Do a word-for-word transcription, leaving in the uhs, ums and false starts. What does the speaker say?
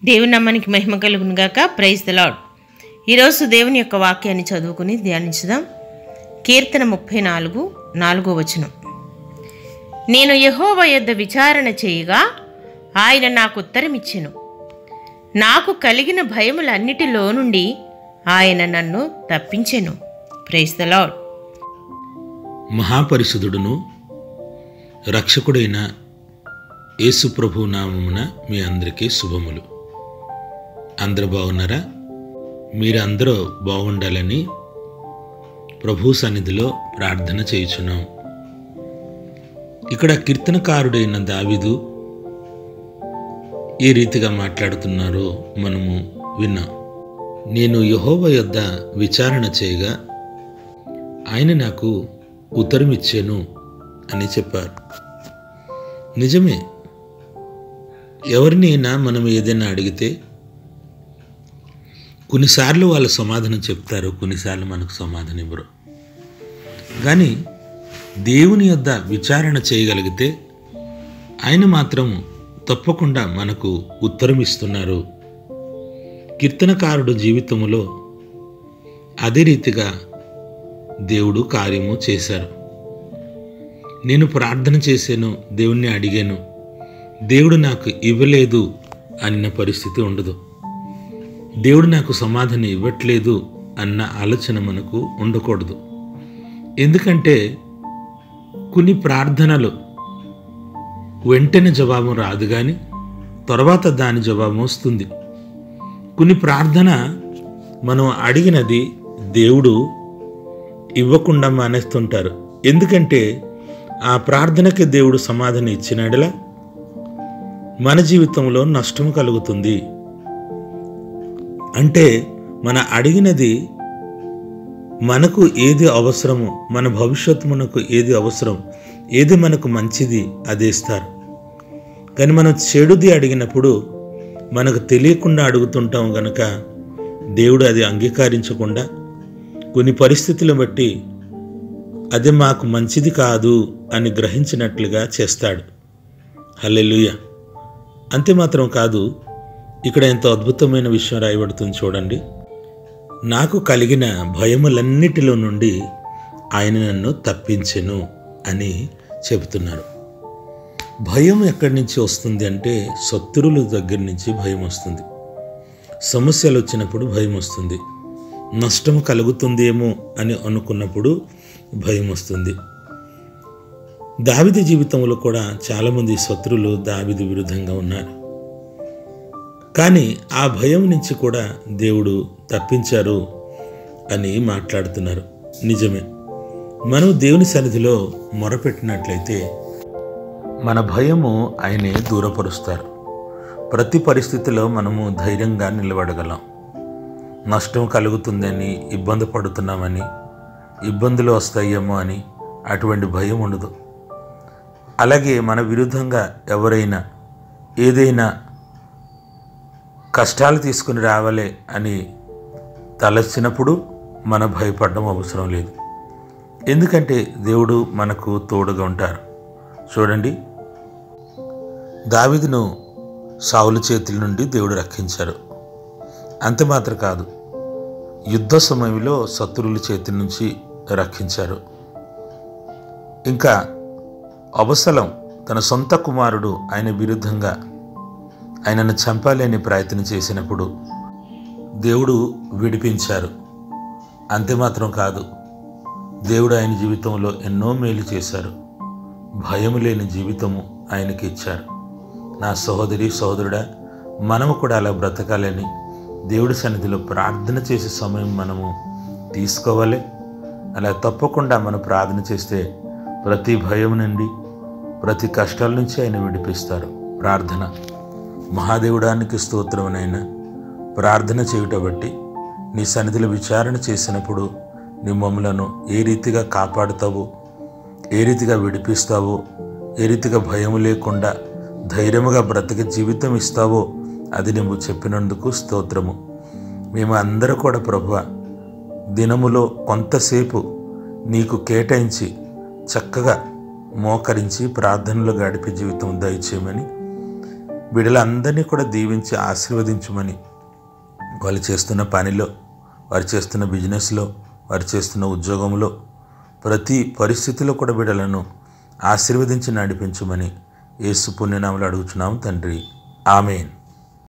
దేవుని నామానికి మహిమ కలుగును గాక. Praise the lord. ఈరోజు దేవుని యొక్క వాక్యాన్ని చదువుకుని ధ్యానించుదాం. కీర్తన ముప్పై నాలుగు నాలుగో వచనం. నేను యెహోవా యొద్ద విచారణ చేయగా ఆయన నాకు ఉత్తరమిచ్చెను. నాకు కలిగిన భయములన్నిటిలో నుండి ఆయన నన్ను తప్పించెను. Praise the lord. మహాపరిశుద్ధుడును రక్షకుడైన యేసు ప్రభు నామమున మీ అందరికీ శుభములు. అందరూ బాగున్నారా? మీరందరూ బాగుండాలని ప్రభు సన్నిధిలో ప్రార్థన చేయుచున్నాం. ఇక్కడ కీర్తనకారుడైన దావీదు ఏ రీతిగా మాట్లాడుతున్నారో మనము విన్నాం. నేను యెహోవా యొద్ద విచారణ చేయగా ఆయన నాకు ఉత్తరమిచ్చాను అని చెప్పారు. నిజమే, ఎవరినైనా మనం ఏదైనా అడిగితే కొన్నిసార్లు వాళ్ళు సమాధానం చెప్తారు, కొన్నిసార్లు మనకు సమాధానం ఇవ్వరు. కానీ దేవుని యొద్ద విచారణ చేయగలిగితే ఆయన మాత్రం తప్పకుండా మనకు ఉత్తరం ఇస్తున్నారు. కీర్తనకారుడు జీవితంలో అదే రీతిగా దేవుడు కార్యము చేశారు. నేను ప్రార్థన చేశాను, దేవుణ్ణి అడిగాను, దేవుడు నాకు ఇవ్వలేదు అన్న పరిస్థితి ఉండదు. దేవుడు నాకు సమాధానం ఇవ్వట్లేదు అన్న ఆలోచన మనకు ఉండకూడదు. ఎందుకంటే కొన్ని ప్రార్థనలు వెంటనే జవాబు రాదు, కానీ తర్వాత దాని జవాబు వస్తుంది. కొన్ని ప్రార్థన మనం అడిగినది దేవుడు ఇవ్వకుండా మానేస్తుంటారు. ఎందుకంటే ఆ ప్రార్థనకి దేవుడు సమాధానం ఇచ్చినట్లా మన జీవితంలో నష్టం కలుగుతుంది. అంటే మన అడిగినది మనకు ఏది అవసరమో, మన భవిష్యత్తు మనకు ఏది అవసరం, ఏది మనకు మంచిది అదే ఇస్తారు. కానీ మనం చెడుది అడిగినప్పుడు మనకు తెలియకుండా అడుగుతుంటాం కనుక దేవుడు అది అంగీకరించకుండా కొన్ని పరిస్థితులను బట్టి అది మాకు మంచిది కాదు అని గ్రహించినట్లుగా చేస్తాడు. హల్లెలూయా. అంతే మాత్రం కాదు, ఇక్కడ ఎంతో అద్భుతమైన విషయం రాయబడుతుంది చూడండి. నాకు కలిగిన భయములన్నిటిలో నుండి ఆయన నన్ను తప్పించెను అని చెబుతున్నారు. భయం ఎక్కడి నుంచి వస్తుంది అంటే శత్రువుల దగ్గర నుంచి భయం వస్తుంది. సమస్యలు వచ్చినప్పుడు భయం వస్తుంది. నష్టం కలుగుతుందేమో అని అనుకున్నప్పుడు భయం వస్తుంది. దావీదు జీవితంలో కూడా చాలామంది శత్రువులు దావీదు విరుద్ధంగా ఉన్నారు. కానీ ఆ భయం నుంచి కూడా దేవుడు తప్పించారు అని మాట్లాడుతున్నారు. నిజమే, మనం దేవుని సన్నిధిలో మొరపెట్టినట్లయితే మన భయము ఆయనే దూరపరుస్తారు. ప్రతి పరిస్థితిలో మనము ధైర్యంగా నిలబడగలం. నష్టం కలుగుతుందని, ఇబ్బంది పడుతున్నామని, ఇబ్బందులు వస్తాయేమో అని అటువంటి భయం ఉండదు. అలాగే మన విరుద్ధంగా ఎవరైనా ఏదైనా కష్టాలు తీసుకుని రావాలే అని తలచినప్పుడు మన భయపడడం అవసరం లేదు. ఎందుకంటే దేవుడు మనకు తోడుగా ఉంటారు. చూడండి, దావీదును సౌలు చేతుల నుండి దేవుడు రక్షించారు. అంతే మాత్రం కాదు, యుద్ధ సమయంలో శత్రువుల చేతి నుంచి రక్షించారు. ఇంకా అబసలం తన సొంత కుమారుడు ఆయన విరుద్ధంగా ఆయనను చంపాలని ప్రయత్నం చేసినప్పుడు దేవుడు విడిపించారు. అంతే మాత్రం కాదు, దేవుడు ఆయన జీవితంలో ఎన్నో మేలు చేశారు. భయము లేని జీవితము ఆయనకి ఇచ్చారు. నా సహోదరి సహోదరుడా, మనము కూడా అలా బ్రతకాలని దేవుడి సన్నిధిలో ప్రార్థన చేసే సమయం మనము తీసుకోవాలి. అలా తప్పకుండా మనం ప్రార్థన చేస్తే ప్రతి భయం నుండి, ప్రతి కష్టాల నుంచి ఆయన విడిపిస్తారు. ప్రార్థన. మహాదేవుడానికి స్తోత్రమునైనా ప్రార్థన చేయుట బట్టి నీ సన్నిధిలో విచారణ చేసినప్పుడు నీ మమ్మలను ఏ రీతిగా కాపాడుతావో, ఏ రీతిగా విడిపిస్తావో, ఏ రీతిగా భయం లేకుండా ధైర్యముగా బ్రతికే జీవితం ఇస్తావో అది నువ్వు చెప్పినందుకు స్తోత్రము. మేము అందరూ కూడా ప్రభువా దినములో కొంతసేపు నీకు కేటాయించి చక్కగా మోకరించి ప్రార్థనలో గడిపే జీవితం దయచేయమని బిడ్డలందరినీ కూడా దీవించి ఆశీర్వదించమని, వాళ్ళు చేస్తున్న పనిలో, వారు చేస్తున్న బిజినెస్లో, వారు చేస్తున్న ఉద్యోగంలో, ప్రతి పరిస్థితిలో కూడా బిడ్డలను ఆశీర్వదించి నడిపించమని యేసు పుణ్యనామములో అడుగుచున్నాము తండ్రి. ఆమేన్.